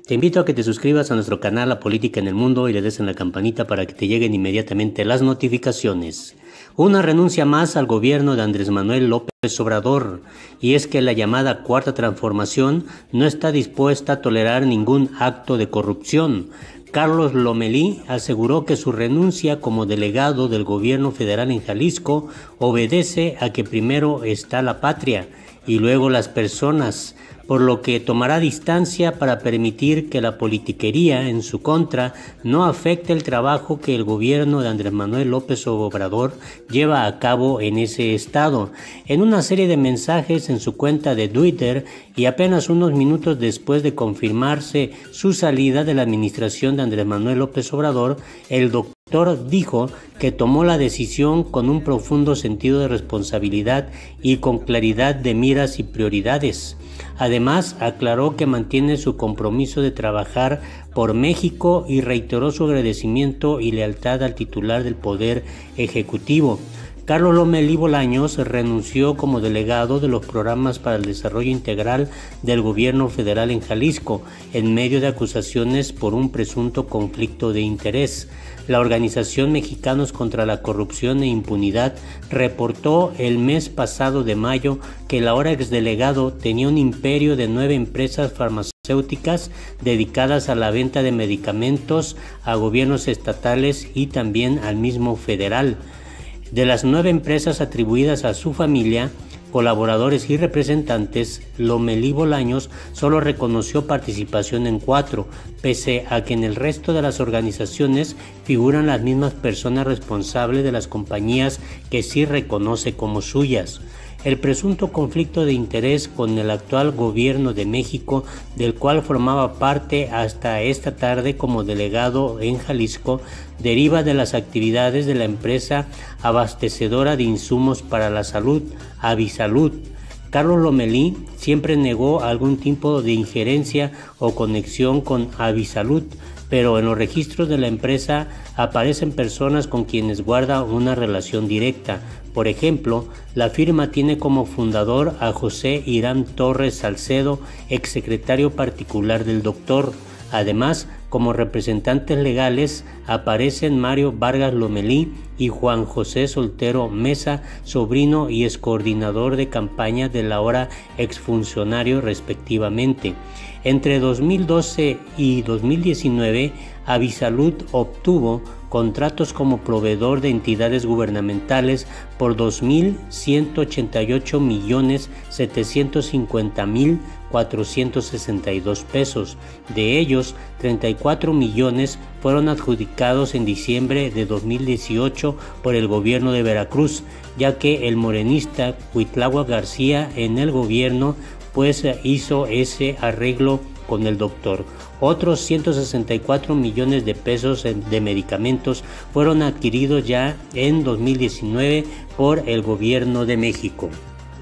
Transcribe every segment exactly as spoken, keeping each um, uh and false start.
Te invito a que te suscribas a nuestro canal La Política en el Mundo y le des en la campanita para que te lleguen inmediatamente las notificaciones. Una renuncia más al gobierno de Andrés Manuel López Obrador, y es que la llamada Cuarta Transformación no está dispuesta a tolerar ningún acto de corrupción. Carlos Lomelí aseguró que su renuncia como delegado del gobierno federal en Jalisco obedece a que primero está la patria y luego las personas, por lo que tomará distancia para permitir que la politiquería en su contra no afecte el trabajo que el gobierno de Andrés Manuel López Obrador lleva a cabo en ese estado. En una serie de mensajes en su cuenta de Twitter y apenas unos minutos después de confirmarse su salida de la administración de Andrés Manuel López Obrador, el doctor dijo que tomó la decisión con un profundo sentido de responsabilidad y con claridad de miras y prioridades. Además, aclaró que mantiene su compromiso de trabajar por México y reiteró su agradecimiento y lealtad al titular del Poder Ejecutivo. Carlos Lomelí Bolaños renunció como delegado de los programas para el desarrollo integral del gobierno federal en Jalisco, en medio de acusaciones por un presunto conflicto de interés. La Organización Mexicanos contra la Corrupción e Impunidad reportó el mes pasado de mayo que el ahora exdelegado tenía un imperio de nueve empresas farmacéuticas dedicadas a la venta de medicamentos a gobiernos estatales y también al mismo federal. De las nueve empresas atribuidas a su familia, colaboradores y representantes, Lomelí Bolaños solo reconoció participación en cuatro, pese a que en el resto de las organizaciones figuran las mismas personas responsables de las compañías que sí reconoce como suyas. El presunto conflicto de interés con el actual gobierno de México, del cual formaba parte hasta esta tarde como delegado en Jalisco, deriva de las actividades de la empresa abastecedora de insumos para la salud, Avisalud. Carlos Lomelí siempre negó algún tipo de injerencia o conexión con Avisalud, pero en los registros de la empresa aparecen personas con quienes guarda una relación directa. Por ejemplo, la firma tiene como fundador a José Irán Torres Salcedo, exsecretario particular del doctor. Además, como representantes legales aparecen Mario Vargas Lomelí y Juan José Soltero Mesa, sobrino y excoordinador de campaña del ahora exfuncionario respectivamente. Entre dos mil doce y dos mil diecinueve, Avisalud obtuvo contratos como proveedor de entidades gubernamentales por dos mil ciento ochenta y ocho millones setecientos cincuenta mil cuatrocientos sesenta y dos pesos. De ellos, treinta y cuatro millones fueron adjudicados en diciembre de dos mil dieciocho por el gobierno de Veracruz, ya que el morenista Cuitláhuac García en el gobierno pues hizo ese arreglo con el doctor. Otros ciento sesenta y cuatro millones de pesos de medicamentos fueron adquiridos ya en dos mil diecinueve por el gobierno de México.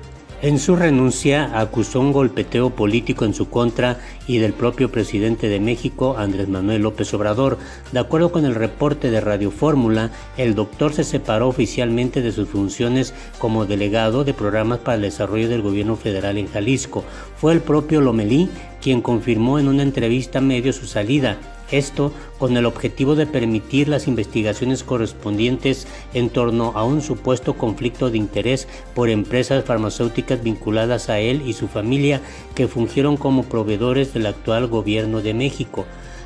En su renuncia acusó un golpeteo político en su contra y del propio presidente de México, Andrés Manuel López Obrador. De acuerdo con el reporte de Radio Fórmula, el doctor se separó oficialmente de sus funciones como delegado de programas para el desarrollo del gobierno federal en Jalisco. Fue el propio Lomelí quien confirmó en una entrevista a medios su salida. Esto con el objetivo de permitir las investigaciones correspondientes en torno a un supuesto conflicto de interés por empresas farmacéuticas vinculadas a él y su familia que fungieron como proveedores del actual gobierno de México.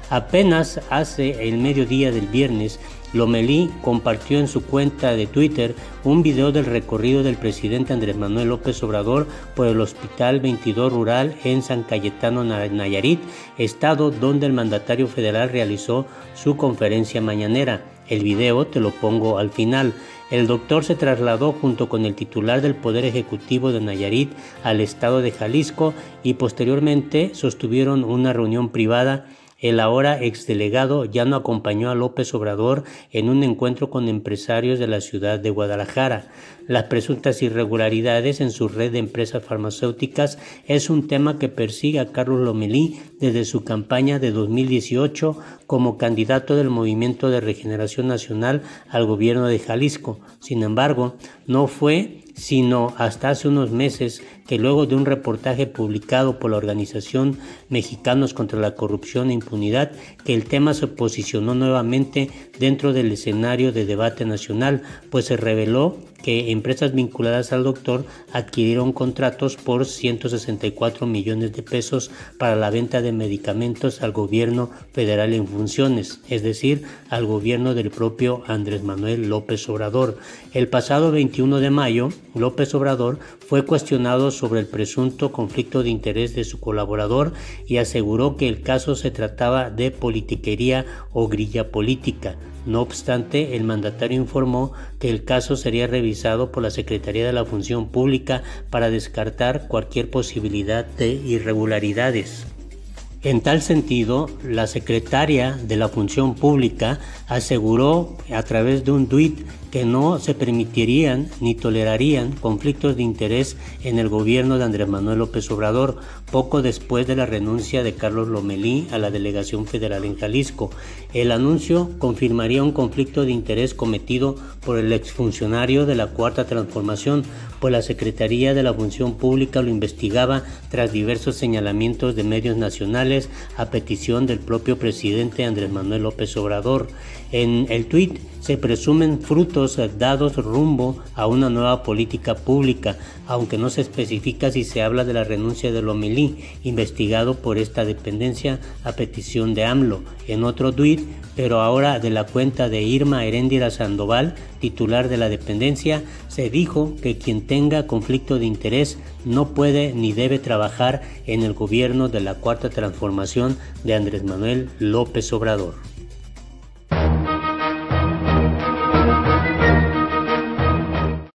Apenas hace el mediodía del viernes, Lomelí compartió en su cuenta de Twitter un video del recorrido del presidente Andrés Manuel López Obrador por el Hospital veintidós Rural en San Cayetano, Nayarit, estado donde el mandatario federal realizó su conferencia mañanera. El video te lo pongo al final. El doctor se trasladó junto con el titular del Poder Ejecutivo de Nayarit al estado de Jalisco y posteriormente sostuvieron una reunión privada. El ahora exdelegado ya no acompañó a López Obrador en un encuentro con empresarios de la ciudad de Guadalajara. Las presuntas irregularidades en su red de empresas farmacéuticas es un tema que persigue a Carlos Lomelí desde su campaña de dos mil dieciocho como candidato del Movimiento de Regeneración Nacional al gobierno de Jalisco. Sin embargo, no fue sino hasta hace unos meses que luego de un reportaje publicado por la organización Mexicanos contra la Corrupción e Impunidad, que el tema se posicionó nuevamente dentro del escenario de debate nacional, pues se reveló que empresas vinculadas al doctor adquirieron contratos por ciento sesenta y cuatro millones de pesos para la venta de medicamentos al gobierno federal en funciones, es decir, al gobierno del propio Andrés Manuel López Obrador. El pasado veintiuno de mayo, López Obrador fue cuestionado sobre el presunto conflicto de interés de su colaborador y aseguró que el caso se trataba de politiquería o grilla política. No obstante, el mandatario informó que el caso sería revisado por la Secretaría de la Función Pública para descartar cualquier posibilidad de irregularidades. En tal sentido, la secretaria de la Función Pública aseguró a través de un tuit que no se permitirían ni tolerarían conflictos de interés en el gobierno de Andrés Manuel López Obrador, poco después de la renuncia de Carlos Lomelí a la delegación federal en Jalisco. El anuncio confirmaría un conflicto de interés cometido por el exfuncionario de la Cuarta Transformación, pues la Secretaría de la Función Pública lo investigaba tras diversos señalamientos de medios nacionales a petición del propio presidente Andrés Manuel López Obrador. En el tuit se presumen frutos dados rumbo a una nueva política pública, aunque no se especifica si se habla de la renuncia de Lomelí, investigado por esta dependencia a petición de AMLO. En otro tuit, pero ahora de la cuenta de Irma Heréndira Sandoval, titular de la dependencia, se dijo que quien tenga conflicto de interés no puede ni debe trabajar en el gobierno de la Cuarta Transformación de Andrés Manuel López Obrador.